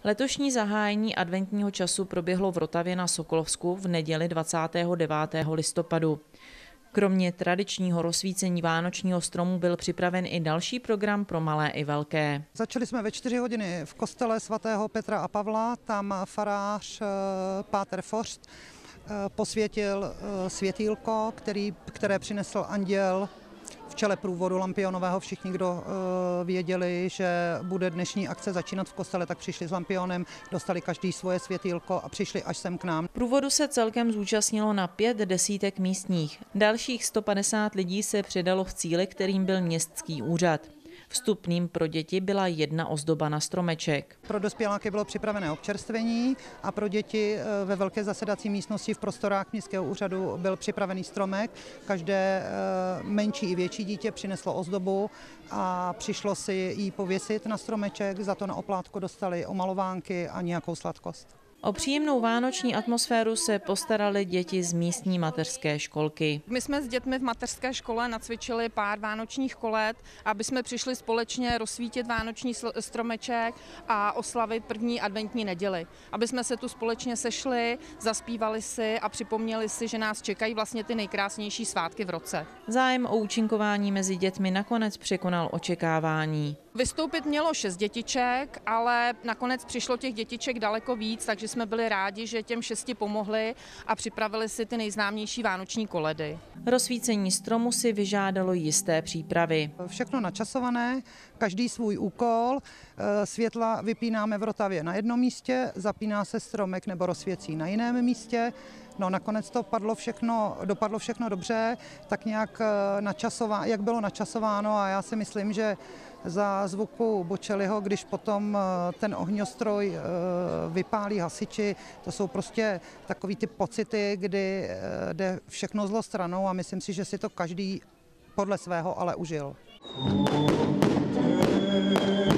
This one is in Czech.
Letošní zahájení adventního času proběhlo v Rotavě na Sokolovsku v neděli 29. listopadu. Kromě tradičního rozsvícení vánočního stromu byl připraven i další program pro malé i velké. Začali jsme ve 4 hodiny v kostele svatého Petra a Pavla, tam farář Páter Forst posvětil světýlko, které přinesl anděl v čele průvodu lampionového. Všichni, kdo věděli, že bude dnešní akce začínat v kostele, tak přišli s lampionem, dostali každý svoje světýlko a přišli až sem k nám. Průvodu se celkem zúčastnilo na 5 desítek místních. Dalších 150 lidí se přidalo v cíli, kterým byl městský úřad. Vstupným pro děti byla jedna ozdoba na stromeček. Pro dospěláky bylo připravené občerstvení a pro děti ve velké zasedací místnosti v prostorách městského úřadu byl připravený stromek. Každé menší i větší dítě přineslo ozdobu a přišlo si ji pověsit na stromeček, za to na oplátku dostali omalovánky a nějakou sladkost. O příjemnou vánoční atmosféru se postarali děti z místní mateřské školky. My jsme s dětmi v mateřské škole nacvičili pár vánočních kolet, aby jsme přišli společně rozsvítit vánoční stromeček a oslavit první adventní neděli. Aby jsme se tu společně sešli, zaspívali si a připomněli si, že nás čekají vlastně ty nejkrásnější svátky v roce. Zájem o účinkování mezi dětmi nakonec překonal očekávání. Vystoupit mělo 6 dětiček, ale nakonec přišlo těch dětiček daleko víc, takže jsme byli rádi, že těm 6 pomohli a připravili si ty nejznámější vánoční koledy. Rozsvícení stromu si vyžádalo jisté přípravy. Všechno načasované, každý svůj úkol. Světla vypínáme v Rotavě na jednom místě, zapíná se stromek nebo rozsvěcí na jiném místě. No, nakonec to dopadlo všechno dobře, tak nějak jak bylo načasováno, a já si myslím, že za zvuku Bocelliho, když potom ten ohňostroj vypálí hasiči, to jsou prostě takový ty pocity, kdy jde všechno zlo stranou a myslím si, že si to každý podle svého ale užil.